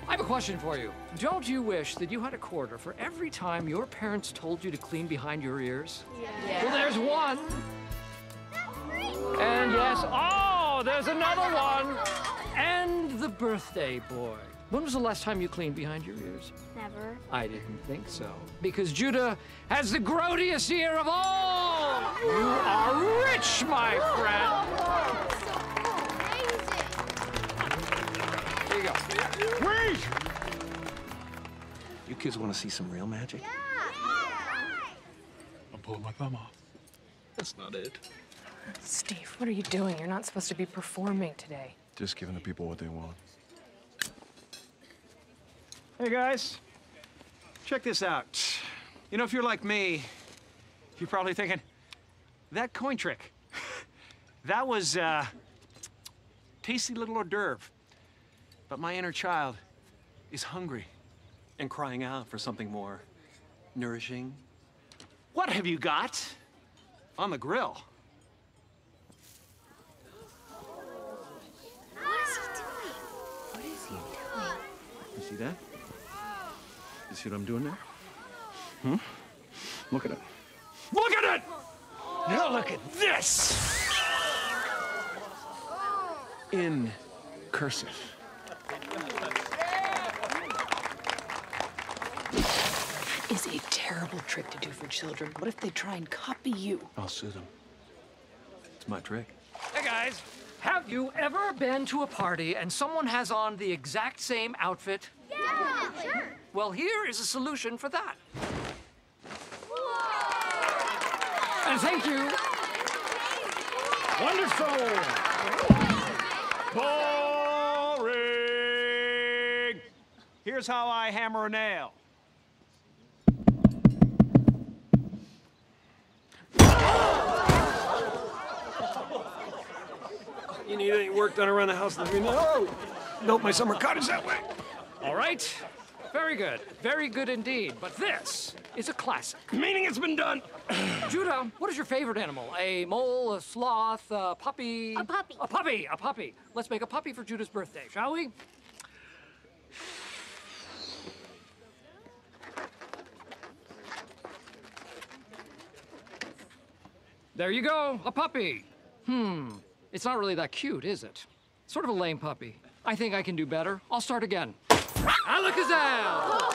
I have a question for you. Don't you wish that you had a quarter for every time your parents told you to clean behind your ears? Yeah. Well, there's one. And yes, oh, there's another one. And the birthday boy. When was the last time you cleaned behind your ears? Never. I didn't think so. Because Judah has the grodiest ear of all! You are rich, my friend! Here you go. Wait! You kids want to see some real magic? I'm pulling my thumb off. That's not it. Steve, what are you doing? You're not supposed to be performing today. Just giving the people what they want. Hey, guys. Check this out. You know, if you're like me, you're probably thinking, that coin trick, that was tasty little hors d'oeuvre. But my inner child is hungry and crying out for something more nourishing. What have you got on the grill? You see that? You see what I'm doing there? Hmm? Look at it. Look at it! Now look at this! In cursive. Is a terrible trick to do for children. What if they try and copy you? I'll sue them. It's my trick. Hey, guys. Have you ever been to a party and someone has on the exact same outfit? Yeah, sure. Well, here is a solution for that. And thank you. Wonderful! Boring! Here's how I hammer a nail. You need any work done around the house? Let me know. Nope, my summer cottage that way. All right. Very good. Very good indeed. But this is a classic. Meaning it's been done. Judah, what is your favorite animal? A mole, a sloth, a puppy? A puppy. A puppy, a puppy. Let's make a puppy for Judah's birthday, shall we? There you go, a puppy. It's not really that cute, is it? Sort of a lame puppy. I think I can do better. I'll start again. Alakazam!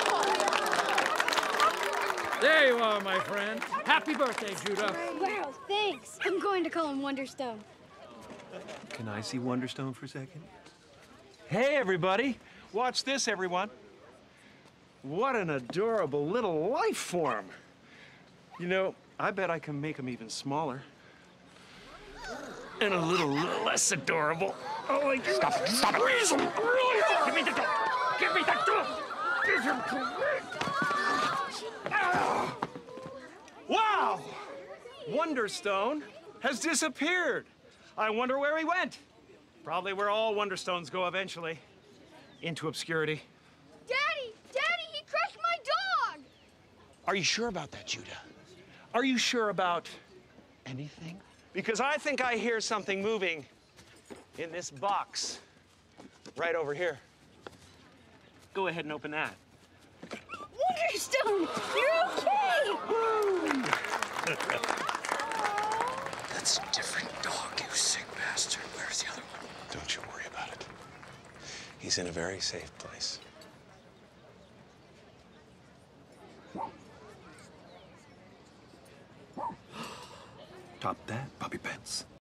There you are, my friend. Happy birthday, Judah. Wow, thanks. I'm going to call him Wonderstone. Can I see Wonderstone for a second? Hey, everybody. Watch this, everyone. What an adorable little life form. You know, I bet I can make him even smaller. And a little less adorable. Oh, like, stop it, stop it. Give me the door. Give me the door. Give him to me. Ah. Wow! Wonderstone has disappeared. I wonder where he went. Probably where all Wonderstones go eventually. Into obscurity. Daddy! Daddy, he crushed my dog! Are you sure about that, Judah? Are you sure about anything? Because I think I hear something moving in this box right over here. Go ahead and open that. Wonderstone, you're okay! That's a different dog, you sick bastard. Where's the other one? Don't you worry about it. He's in a very safe place. Top that, puppy pants.